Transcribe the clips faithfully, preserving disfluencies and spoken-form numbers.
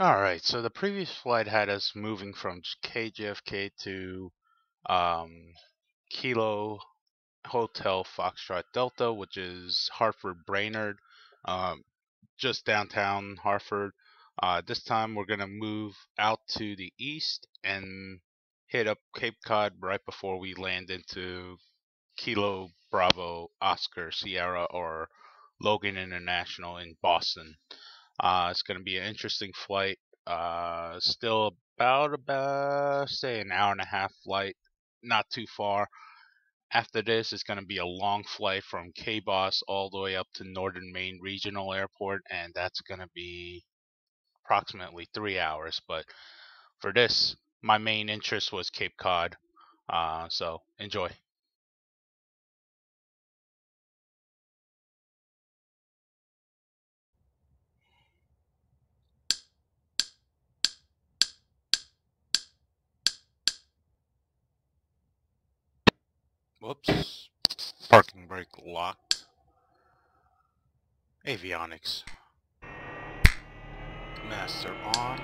Alright, so the previous flight had us moving from K J F K to um, Kilo Hotel Foxtrot Delta, which is Hartford-Brainard, um, just downtown Hartford. Uh, this time we're going to move out to the east and hit up Cape Cod right before we land into Kilo Bravo Oscar Sierra or Logan International in Boston. Uh, it's going to be an interesting flight. Uh, still about about say an hour and a half flight, not too far. After this, it's going to be a long flight from K B O S all the way up to Northern Maine Regional Airport, and that's going to be approximately three hours. But for this, my main interest was Cape Cod, uh, so enjoy. Whoops. Parking brake locked. Avionics. Master on.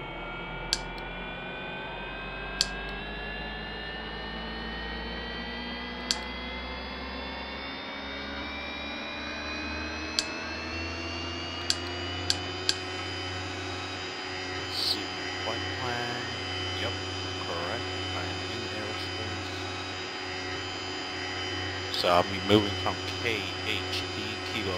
See my flight plan. Yep, correct. I am in aerospace. So I'll be moving from K H D Kilo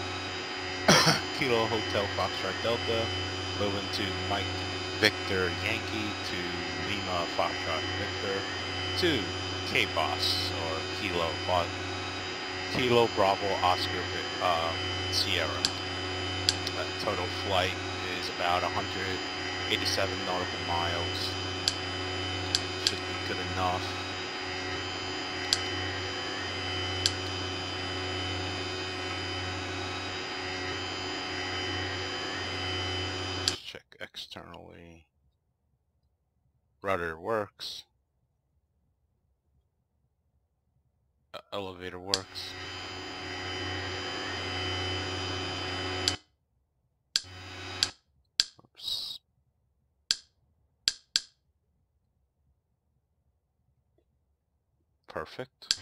Kilo Hotel Foxtrot Delta, moving to Mike Victor Yankee to Lima Foxtrot Victor to K B O S or Kilo Kilo Bravo Oscar uh, Sierra. That total flight is about one hundred eighty-seven nautical miles. Should be good enough. Let's check externally. Rudder works. Uh, elevator works. Oops. Perfect.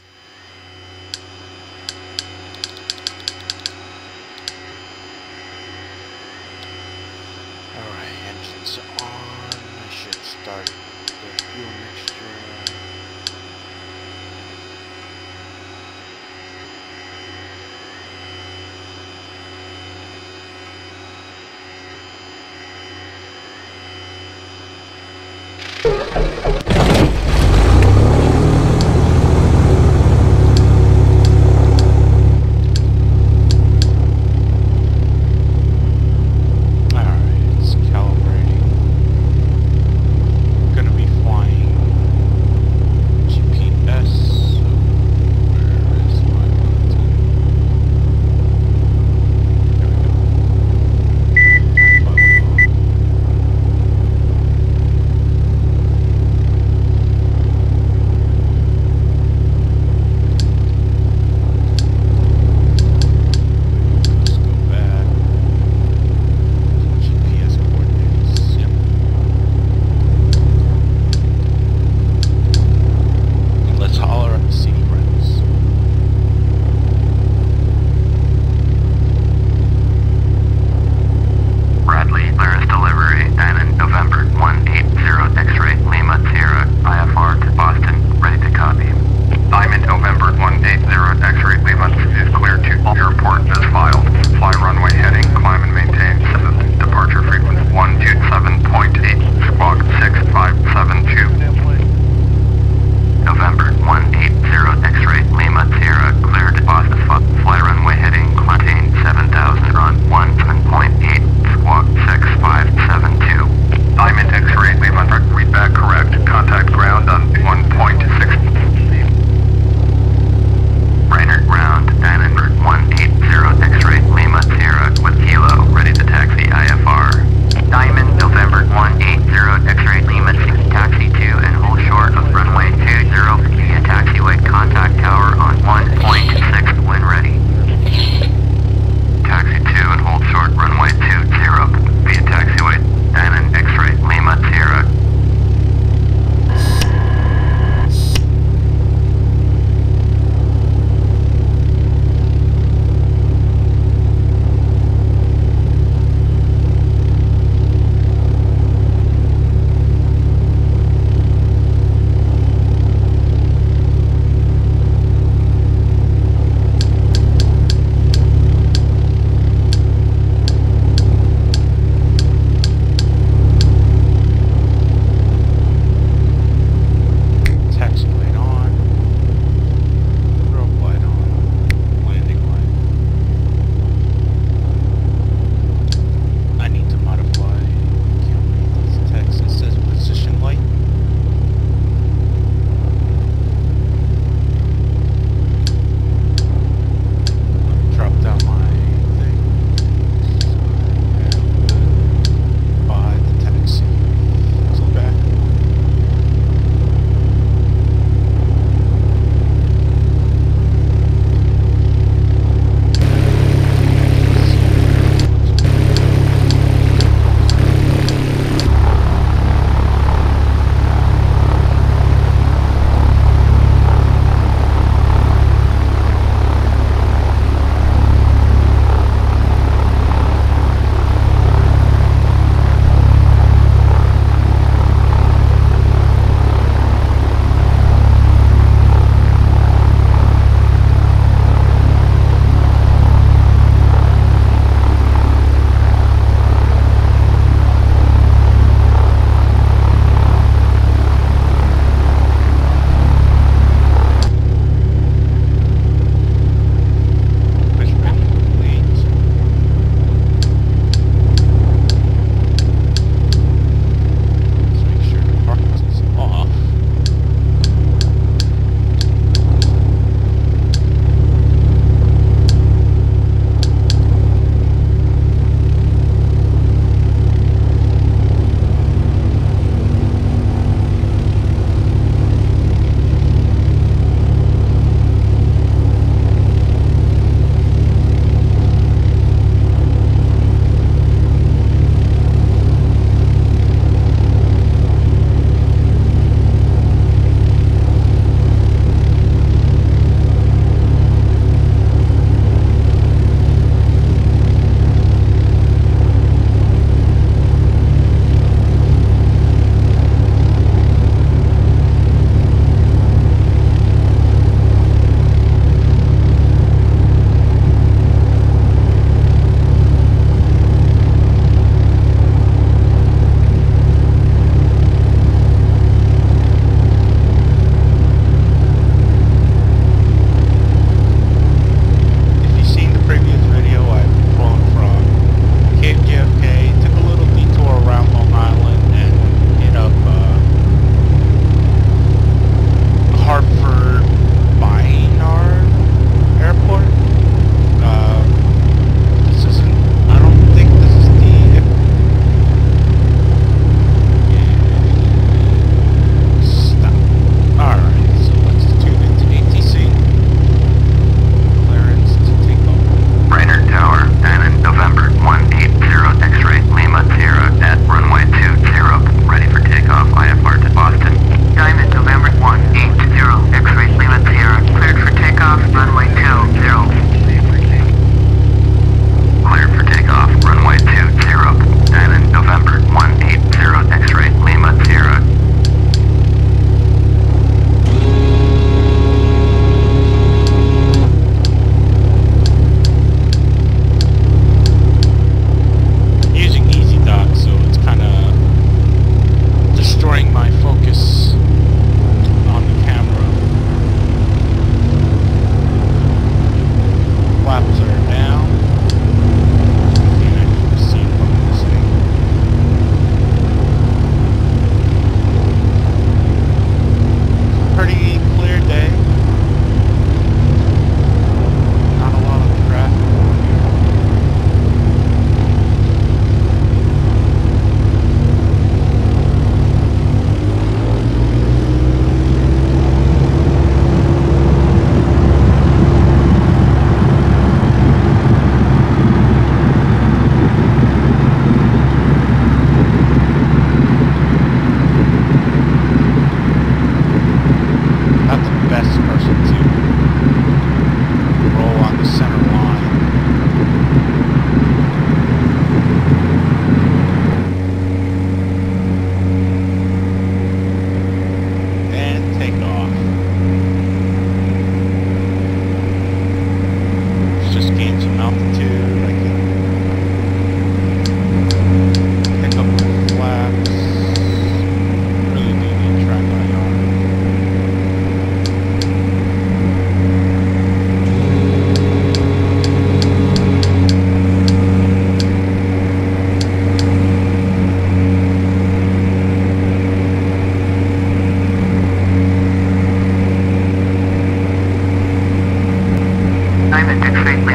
Alright, engines on. I should start the fuel mixture.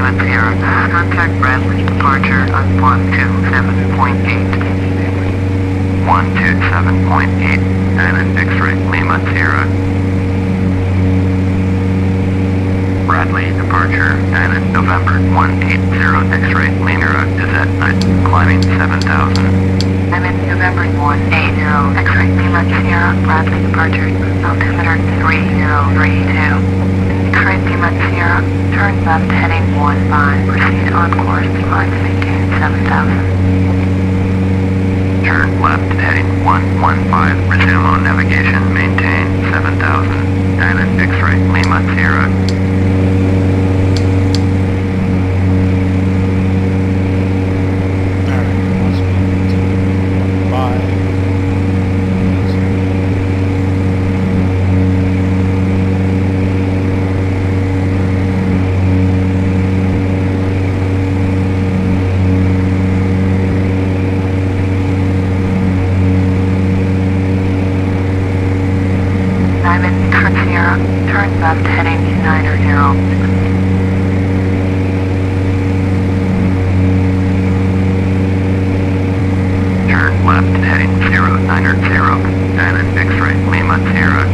Lima Sierra. Contact Bradley. Departure on one two seven point eight. one two seven point eight. Diamond X-ray Lima Sierra. Bradley, departure, Diamond, November one eight zero, X-ray, Lima, is at night, climbing seven thousand. Diamond, November one eight zero, X-ray, Lima, Sierra, Bradley, departure, altimeter three zero three two. X-ray, Lima, Sierra, turn left heading one five, proceed on course, climb, maintain seven thousand. Turn left heading one one five, resume on navigation, maintain seven thousand. Diamond, X-ray, Lima, Sierra. Left heading nine zero. Turn left heading zero nine zero. Diamond X-ray Lima Sierra.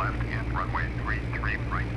left and runway three three right.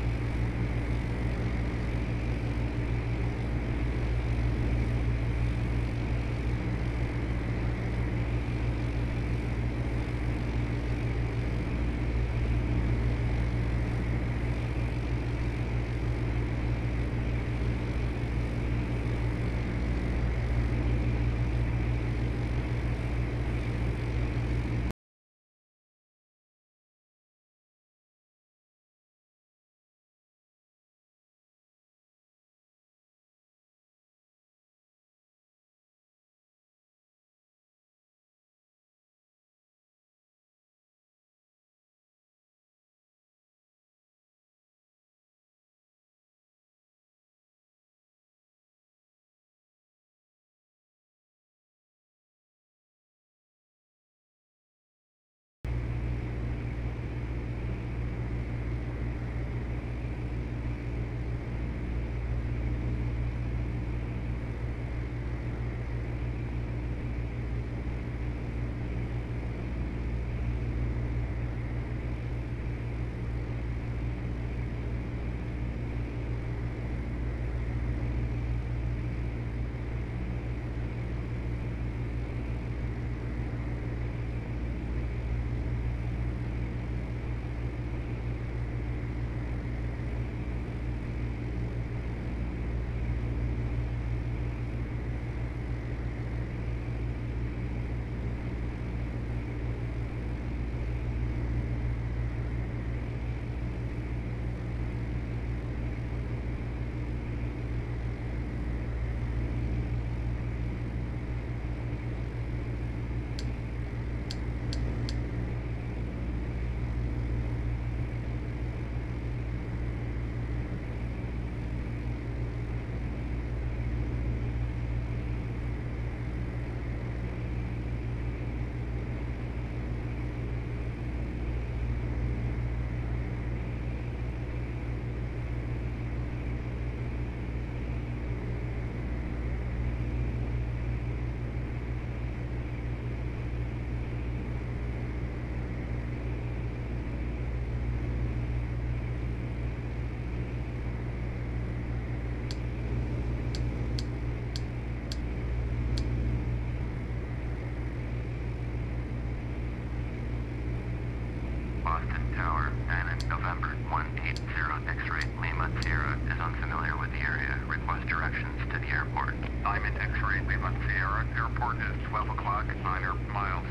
Boston Tower, Diamond, November one eight zero X-ray, Lima Sierra is unfamiliar with the area. Request directions to the airport. Diamond X-ray, Lima Sierra, airport is twelve o'clock, nine miles.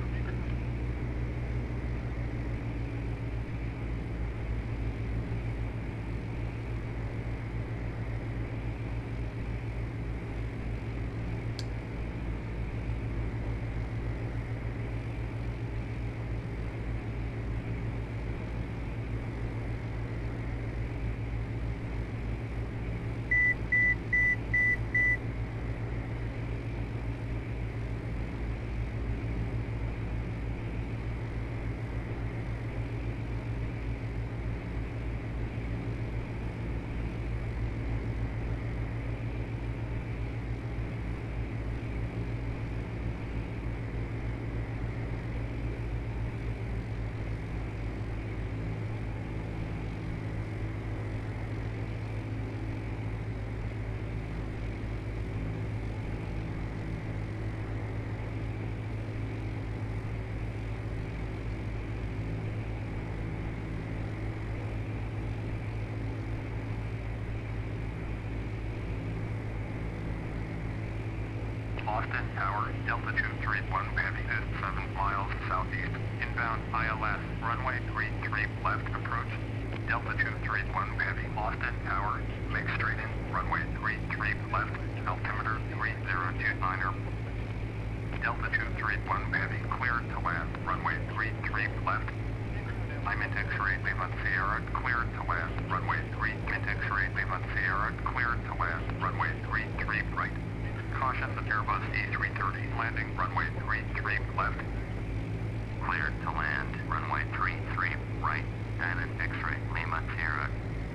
Boston Tower, Delta two three one heavy is seven miles southeast. Inbound I L S, runway three three left approach. Delta two three one heavy, Boston Tower, make straight in, runway three three left, altimeter three zero two nine. Delta two three one heavy, clear to land, runway three three left. I'm in X-ray, Lima Sierra, clear to land, runway three, Mint X-ray, Lima Sierra, clear to land, runway three three right. Caution the Airbus E three thirty, landing runway three three left. Cleared to land, runway three three right, Diamond X-ray, Lima Sierra.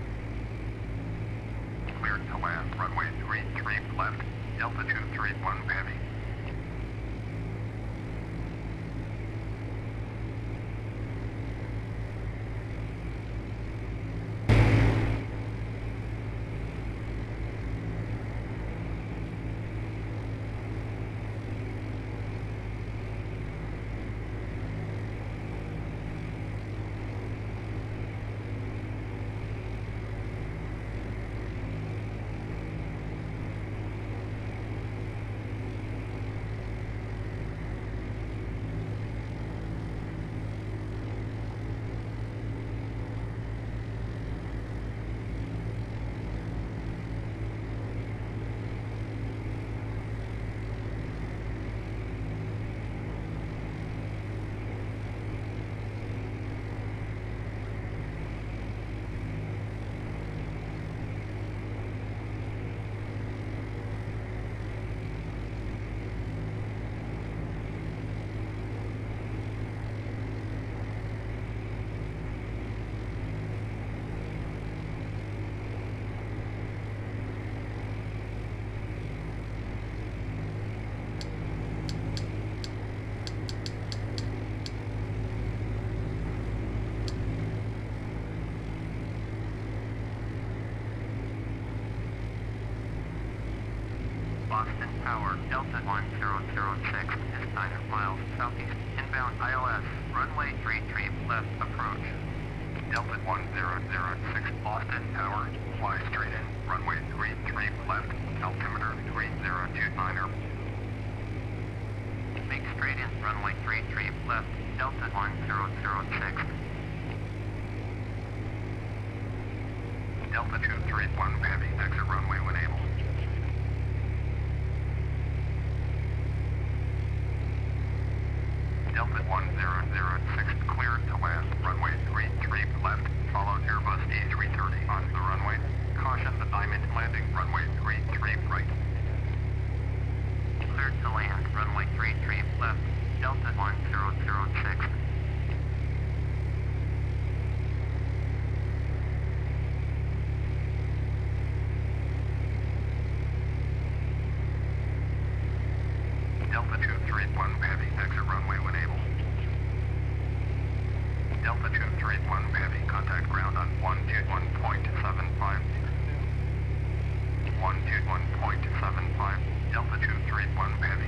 Cleared to land, runway three three left, Delta two three one heavy. Tower, Delta one zero zero six is nine miles southeast, inbound I L S, runway three three left approach. Delta one zero zero six, Boston Tower, fly straight in, runway three three left, altimeter three zero two niner. Make straight in, runway three three left, Delta one zero zero six. Delta two three one heavy, exit runway when able. Delta one zero zero six, cleared to land, runway three three left, follow Airbus A three thirty on the runway. Caution the diamond landing, runway three three right. Cleared to land, runway three three left, Delta one zero zero six. Delta two three one heavy, exit runway when able. Delta two three one heavy, contact ground on one two one point seven five. one two one point seven five, Delta two three one heavy.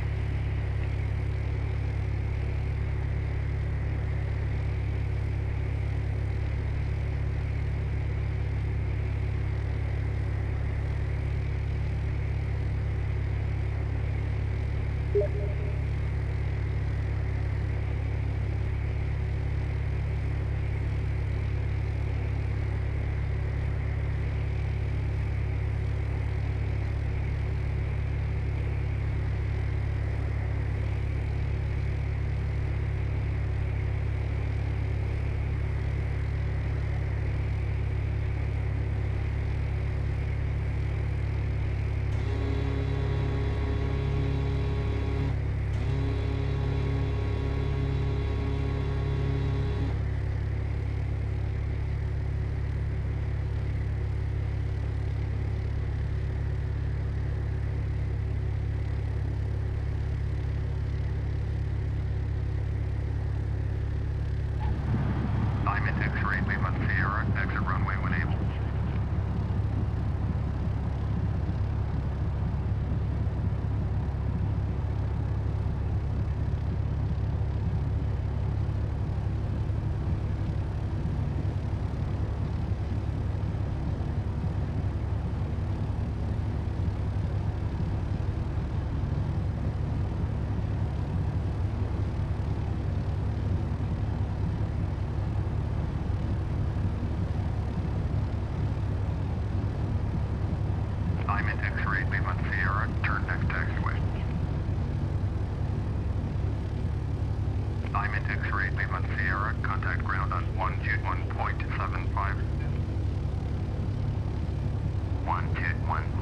one two one